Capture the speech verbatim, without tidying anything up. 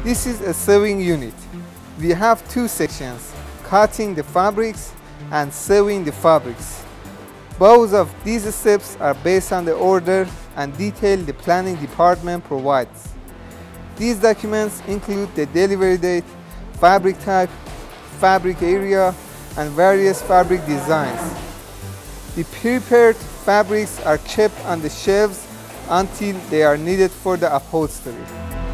This is a sewing unit. We have two sections, cutting the fabrics and sewing the fabrics. Both of these steps are based on the order and detail the planning department provides. These documents include the delivery date, fabric type, fabric area, and various fabric designs. The prepared fabrics are kept on the shelves until they are needed for the upholstery.